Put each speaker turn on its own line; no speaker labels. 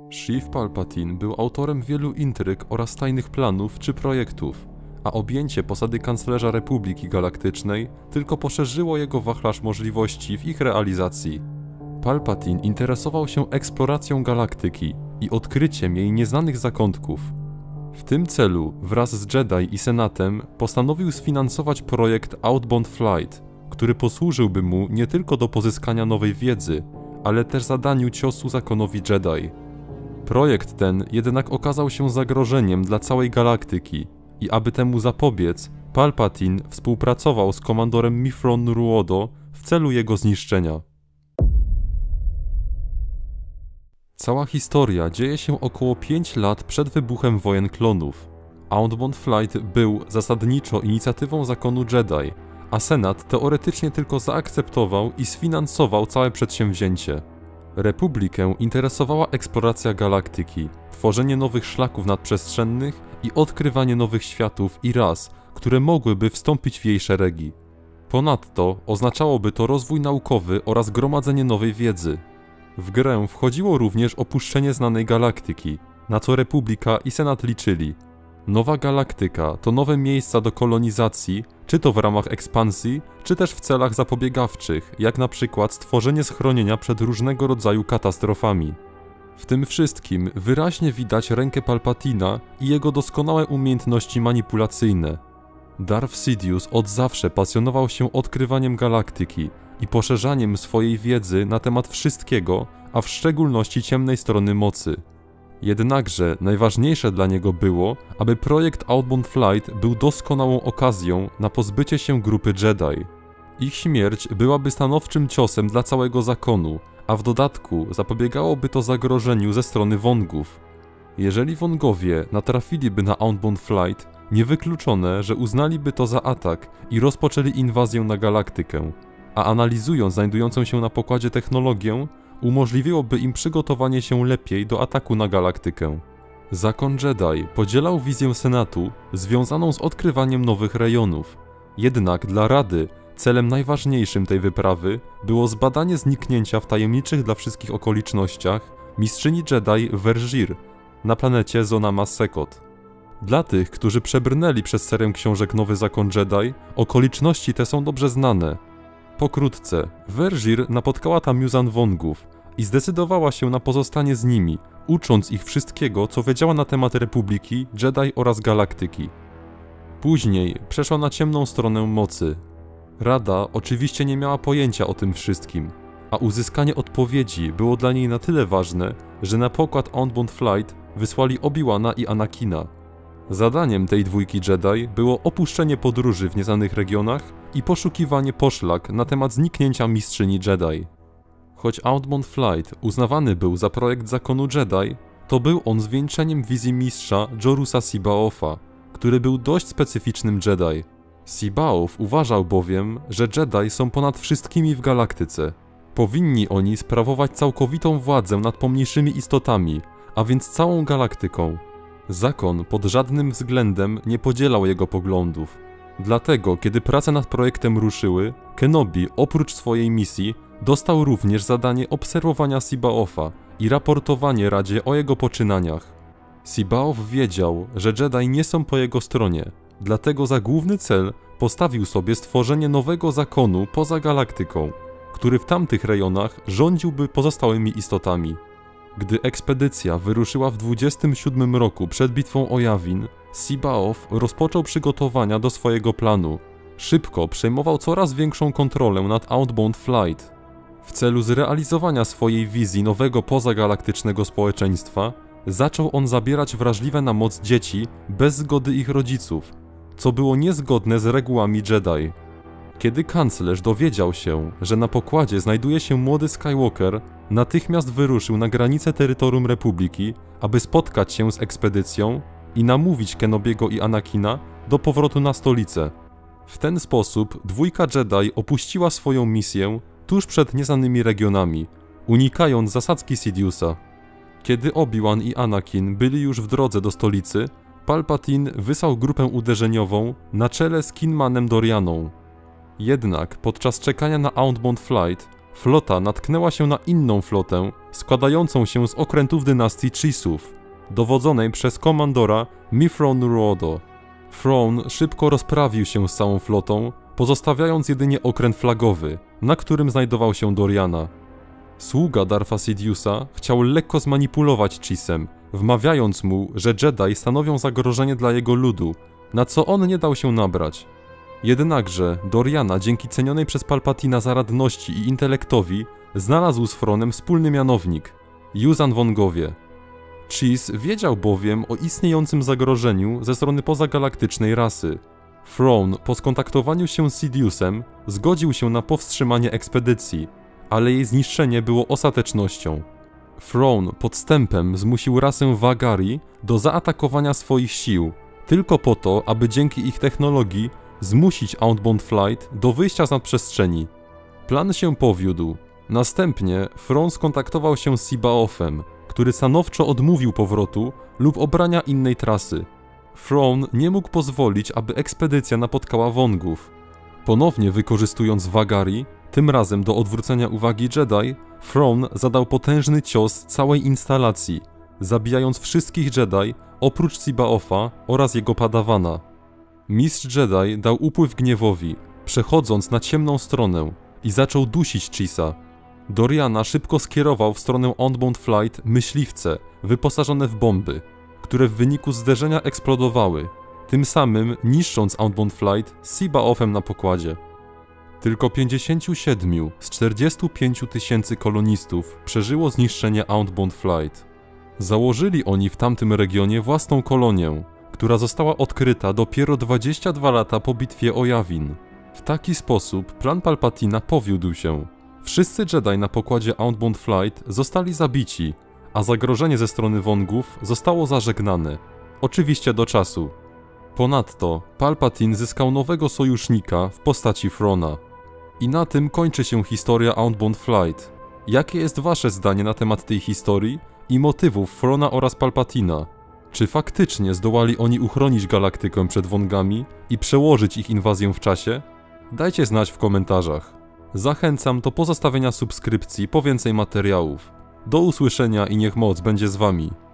Sheev Palpatine był autorem wielu intryg oraz tajnych planów czy projektów, a objęcie posady kanclerza Republiki Galaktycznej tylko poszerzyło jego wachlarz możliwości w ich realizacji. Palpatine interesował się eksploracją galaktyki i odkryciem jej nieznanych zakątków. W tym celu wraz z Jedi i Senatem postanowił sfinansować projekt Outbound Flight, który posłużyłby mu nie tylko do pozyskania nowej wiedzy, ale też zadaniu ciosu zakonowi Jedi. Projekt ten jednak okazał się zagrożeniem dla całej galaktyki i aby temu zapobiec, Palpatine współpracował z komandorem Mifron Ruodo w celu jego zniszczenia. Cała historia dzieje się około 5 lat przed wybuchem wojen klonów. Outbound Flight był zasadniczo inicjatywą zakonu Jedi, a Senat teoretycznie tylko zaakceptował i sfinansował całe przedsięwzięcie. Republikę interesowała eksploracja galaktyki, tworzenie nowych szlaków nadprzestrzennych i odkrywanie nowych światów i ras, które mogłyby wstąpić w jej szeregi. Ponadto oznaczałoby to rozwój naukowy oraz gromadzenie nowej wiedzy. W grę wchodziło również opuszczenie znanej galaktyki, na co Republika i Senat liczyli. Nowa galaktyka to nowe miejsca do kolonizacji, czy to w ramach ekspansji, czy też w celach zapobiegawczych, jak na przykład stworzenie schronienia przed różnego rodzaju katastrofami. W tym wszystkim wyraźnie widać rękę Palpatina i jego doskonałe umiejętności manipulacyjne. Darth Sidious od zawsze pasjonował się odkrywaniem galaktyki i poszerzaniem swojej wiedzy na temat wszystkiego, a w szczególności ciemnej strony mocy. Jednakże najważniejsze dla niego było, aby projekt Outbound Flight był doskonałą okazją na pozbycie się grupy Jedi. Ich śmierć byłaby stanowczym ciosem dla całego zakonu, a w dodatku zapobiegałoby to zagrożeniu ze strony Wongów. Jeżeli Wongowie natrafiliby na Outbound Flight, niewykluczone, że uznaliby to za atak i rozpoczęli inwazję na galaktykę, a analizując znajdującą się na pokładzie technologię, umożliwiłoby im przygotowanie się lepiej do ataku na galaktykę. Zakon Jedi podzielał wizję Senatu związaną z odkrywaniem nowych rejonów. Jednak dla Rady celem najważniejszym tej wyprawy było zbadanie zniknięcia w tajemniczych dla wszystkich okolicznościach mistrzyni Jedi Vergir na planecie Zona Massekot. Dla tych, którzy przebrnęli przez serię książek Nowy Zakon Jedi, okoliczności te są dobrze znane. Pokrótce, Vergir napotkała tam Yuuzhan Vongów i zdecydowała się na pozostanie z nimi, ucząc ich wszystkiego, co wiedziała na temat Republiki, Jedi oraz galaktyki. Później przeszła na ciemną stronę mocy. Rada oczywiście nie miała pojęcia o tym wszystkim, a uzyskanie odpowiedzi było dla niej na tyle ważne, że na pokład Outbound Flight wysłali Obi-Wana i Anakina. Zadaniem tej dwójki Jedi było opuszczenie podróży w nieznanych regionach i poszukiwanie poszlak na temat zniknięcia mistrzyni Jedi. Choć Outbound Flight uznawany był za projekt zakonu Jedi, to był on zwieńczeniem wizji mistrza Jorusa C'baofa, który był dość specyficznym Jedi. C'baof uważał bowiem, że Jedi są ponad wszystkimi w galaktyce. Powinni oni sprawować całkowitą władzę nad pomniejszymi istotami, a więc całą galaktyką. Zakon pod żadnym względem nie podzielał jego poglądów. Dlatego, kiedy prace nad projektem ruszyły, Kenobi oprócz swojej misji dostał również zadanie obserwowania C'baofa i raportowanie Radzie o jego poczynaniach. C'baof wiedział, że Jedi nie są po jego stronie, dlatego za główny cel postawił sobie stworzenie nowego zakonu poza galaktyką, który w tamtych rejonach rządziłby pozostałymi istotami. Gdy ekspedycja wyruszyła w 27 roku przed bitwą o Yavin, C'baof rozpoczął przygotowania do swojego planu. Szybko przejmował coraz większą kontrolę nad Outbound Flight. W celu zrealizowania swojej wizji nowego pozagalaktycznego społeczeństwa, zaczął on zabierać wrażliwe na moc dzieci bez zgody ich rodziców, co było niezgodne z regułami Jedi. Kiedy kanclerz dowiedział się, że na pokładzie znajduje się młody Skywalker, natychmiast wyruszył na granicę terytorium Republiki, aby spotkać się z ekspedycją i namówić Kenobiego i Anakina do powrotu na stolicę. W ten sposób dwójka Jedi opuściła swoją misję tuż przed nieznanymi regionami, unikając zasadzki Sidiousa. Kiedy Obi-Wan i Anakin byli już w drodze do stolicy, Palpatine wysłał grupę uderzeniową na czele z Kinmanem Dorianą. Jednak podczas czekania na Outbound Flight flota natknęła się na inną flotę, składającą się z okrętów dynastii Chisów, dowodzonej przez komandora Mithron Ruodo. Thrawn szybko rozprawił się z całą flotą, pozostawiając jedynie okręt flagowy, na którym znajdował się Doriana. Sługa Dartha Sidiousa chciał lekko zmanipulować Chisem, wmawiając mu, że Jedi stanowią zagrożenie dla jego ludu, na co on nie dał się nabrać. Jednakże Doriana, dzięki cenionej przez Palpatina zaradności i intelektowi, znalazł z Thrawnem wspólny mianownik – Yuuzhan Vongowie. Chiss wiedział bowiem o istniejącym zagrożeniu ze strony pozagalaktycznej rasy. Thrawn po skontaktowaniu się z Sidiousem zgodził się na powstrzymanie ekspedycji, ale jej zniszczenie było ostatecznością. Thrawn podstępem zmusił rasę Vagari do zaatakowania swoich sił, tylko po to, aby dzięki ich technologii zmusić Outbound Flight do wyjścia z nadprzestrzeni. Plan się powiódł. Następnie Thrawn skontaktował się z C'baoth'em, który stanowczo odmówił powrotu lub obrania innej trasy. Thrawn nie mógł pozwolić, aby ekspedycja napotkała Vongów. Ponownie wykorzystując Vagari, tym razem do odwrócenia uwagi Jedi, Thrawn zadał potężny cios całej instalacji, zabijając wszystkich Jedi oprócz C'baoth'a oraz jego padawana. Mistrz Jedi dał upływ gniewowi, przechodząc na ciemną stronę i zaczął dusić Chissa. Doriana szybko skierował w stronę Outbound Flight myśliwce wyposażone w bomby, które w wyniku zderzenia eksplodowały, tym samym niszcząc Outbound Flight z C'baoth'em na pokładzie. Tylko 57 z 45 000 kolonistów przeżyło zniszczenie Outbound Flight. Założyli oni w tamtym regionie własną kolonię, która została odkryta dopiero 22 lata po bitwie o Yavin. W taki sposób plan Palpatina powiódł się. Wszyscy Jedi na pokładzie Outbound Flight zostali zabici, a zagrożenie ze strony Vongów zostało zażegnane. Oczywiście do czasu. Ponadto Palpatine zyskał nowego sojusznika w postaci Throna. I na tym kończy się historia Outbound Flight. Jakie jest wasze zdanie na temat tej historii i motywów Throna oraz Palpatina? Czy faktycznie zdołali oni uchronić galaktykę przed Vongami i przełożyć ich inwazję w czasie? Dajcie znać w komentarzach. Zachęcam do pozostawienia subskrypcji po więcej materiałów. Do usłyszenia i niech moc będzie z wami.